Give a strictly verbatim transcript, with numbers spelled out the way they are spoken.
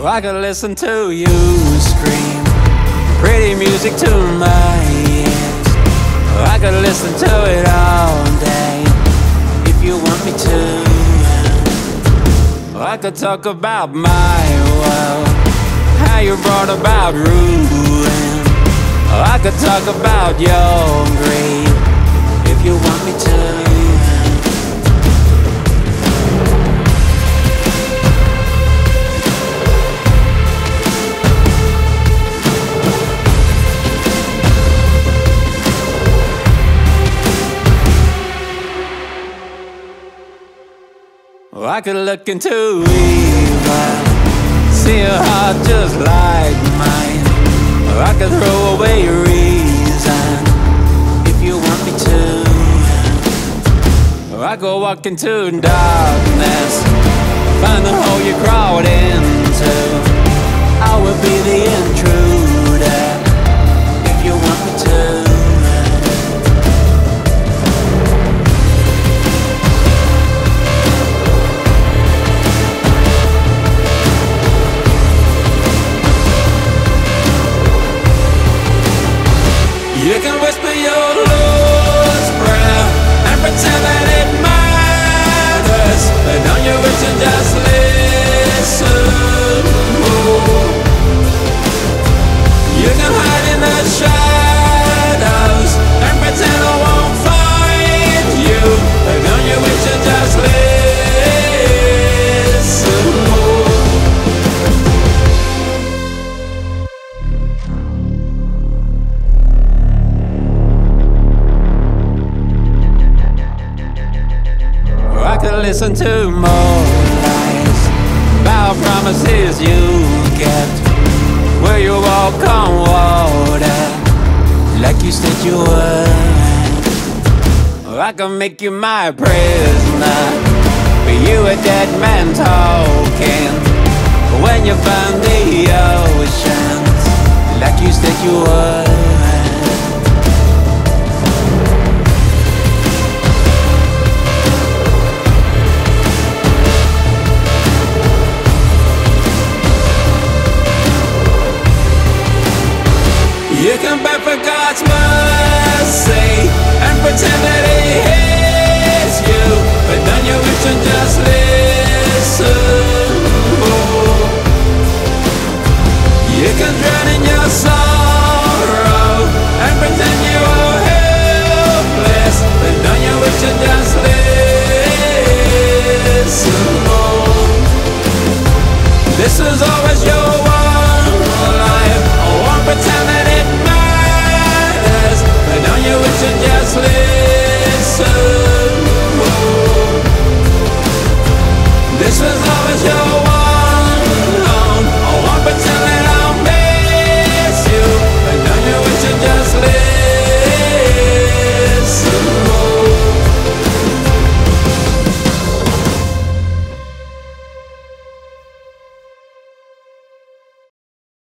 I could listen to you scream pretty music to my ears. I could listen to it all day if you want me to. I could talk about my world, how you brought about ruin. I could talk about your greed if you want me to. I could look into evil, see a heart just like mine. I could throw away reason if you want me to. I could walk into darkness, find the hole you crawled into. I will be the intruder if you want me to. You can whisper your Lord's prayer and pretend that it matters, but don't you wish to just listen? Ooh. You can hide in the shadows and pretend I won't find you, but don't you wish to just listen? Ooh. I could listen to more lies about promises you kept, where you walk on water like you said you would. Or I could make you my prisoner, but you a dead man talking when you find the oceans like you said you would.